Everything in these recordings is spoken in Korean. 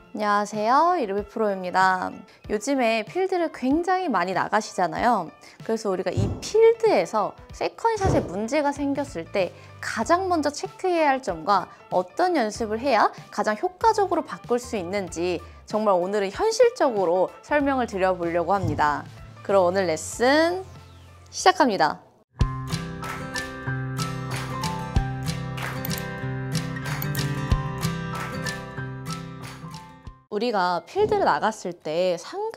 안녕하세요, 이르비 프로입니다. 요즘에 필드를 굉장히 많이 나가시잖아요. 그래서 우리가 이 필드에서 세컨샷에 문제가 생겼을 때 가장 먼저 체크해야 할 점과 어떤 연습을 해야 가장 효과적으로 바꿀 수 있는지 정말 오늘은 현실적으로 설명을 드려보려고 합니다. 그럼 오늘 레슨 시작합니다. 우리가 필드를 나갔을 때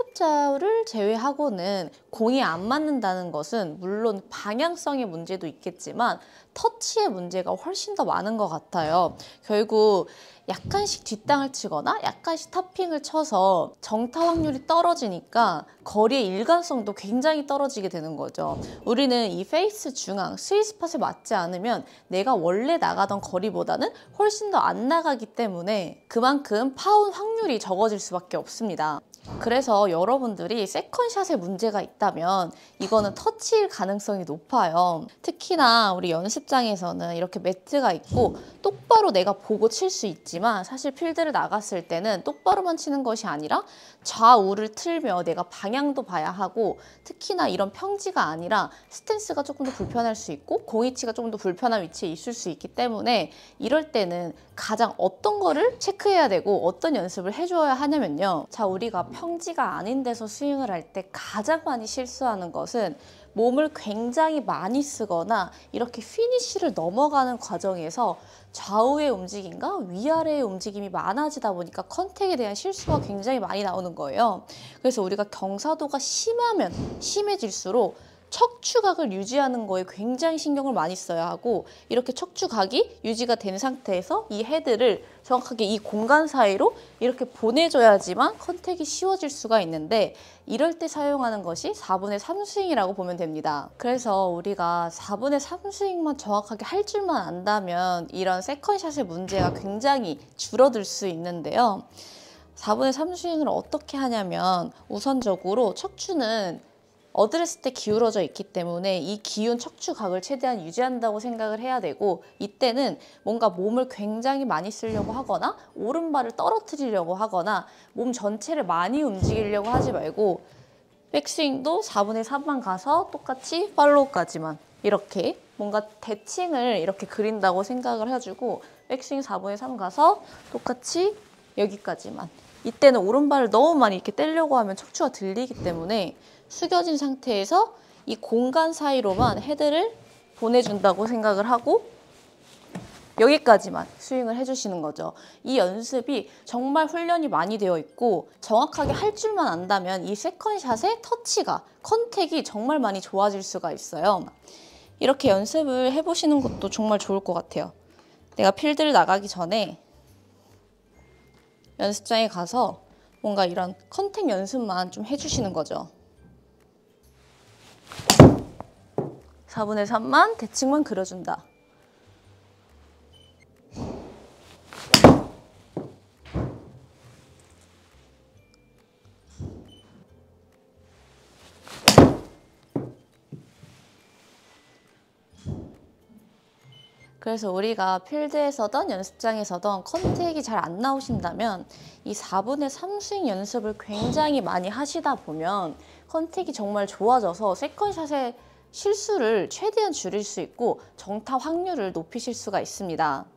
상급자를 제외하고는 공이 안 맞는다는 것은 물론 방향성의 문제도 있겠지만 터치의 문제가 훨씬 더 많은 것 같아요. 결국 약간씩 뒷땅을 치거나 약간씩 탑핑을 쳐서 정타 확률이 떨어지니까 거리의 일관성도 굉장히 떨어지게 되는 거죠. 우리는 이 페이스 중앙, 스윗스팟에 맞지 않으면 내가 원래 나가던 거리보다는 훨씬 더 안 나가기 때문에 그만큼 파운 확률이 적어질 수밖에 없습니다. 그래서 여러분들이 세컨샷에 문제가 있다면 이거는 터치일 가능성이 높아요. 특히나 우리 연습장에서는 이렇게 매트가 있고 똑바로 내가 보고 칠 수 있지만 사실 필드를 나갔을 때는 똑바로만 치는 것이 아니라 좌우를 틀며 내가 방향도 봐야 하고 특히나 이런 평지가 아니라 스탠스가 조금 더 불편할 수 있고 공위치가 조금 더 불편한 위치에 있을 수 있기 때문에 이럴 때는 가장 어떤 거를 체크해야 되고 어떤 연습을 해줘야 하냐면요. 자, 우리가 평지가 아닌 데서 스윙을 할 때 가장 많이 실수하는 것은 몸을 굉장히 많이 쓰거나 이렇게 피니쉬를 넘어가는 과정에서 좌우의 움직임과 위아래의 움직임이 많아지다 보니까 컨택에 대한 실수가 굉장히 많이 나오는 거예요. 그래서 우리가 경사도가 심하면 심해질수록 척추각을 유지하는 거에 굉장히 신경을 많이 써야 하고 이렇게 척추각이 유지가 된 상태에서 이 헤드를 정확하게 이 공간 사이로 이렇게 보내줘야지만 컨택이 쉬워질 수가 있는데 이럴 때 사용하는 것이 4분의 3 스윙이라고 보면 됩니다. 그래서 우리가 4분의 3 스윙만 정확하게 할 줄만 안다면 이런 세컨샷의 문제가 굉장히 줄어들 수 있는데요. 4분의 3 스윙을 어떻게 하냐면 우선적으로 척추는 어드레스 때 기울어져 있기 때문에 이 기운 척추각을 최대한 유지한다고 생각을 해야 되고 이때는 뭔가 몸을 굉장히 많이 쓰려고 하거나 오른발을 떨어뜨리려고 하거나 몸 전체를 많이 움직이려고 하지 말고 백스윙도 4분의 3만 가서 똑같이 팔로우까지만 이렇게 뭔가 대칭을 이렇게 그린다고 생각을 해주고 백스윙 4분의 3 가서 똑같이 여기까지만 이때는 오른발을 너무 많이 이렇게 떼려고 하면 척추가 들리기 때문에 숙여진 상태에서 이 공간 사이로만 헤드를 보내준다고 생각을 하고 여기까지만 스윙을 해주시는 거죠. 이 연습이 정말 훈련이 많이 되어 있고 정확하게 할 줄만 안다면 이 세컨샷의 터치가, 컨택이 정말 많이 좋아질 수가 있어요. 이렇게 연습을 해보시는 것도 정말 좋을 것 같아요. 내가 필드를 나가기 전에 연습장에 가서 뭔가 이런 컨택 연습만 좀 해주시는 거죠. 4분의 3만 대칭만 그려준다. 그래서 우리가 필드에서든 연습장에서든 컨택이 잘 안 나오신다면 이 4분의 3 스윙 연습을 굉장히 많이 하시다 보면 컨택이 정말 좋아져서 세컨샷의 실수를 최대한 줄일 수 있고 정타 확률을 높이실 수가 있습니다.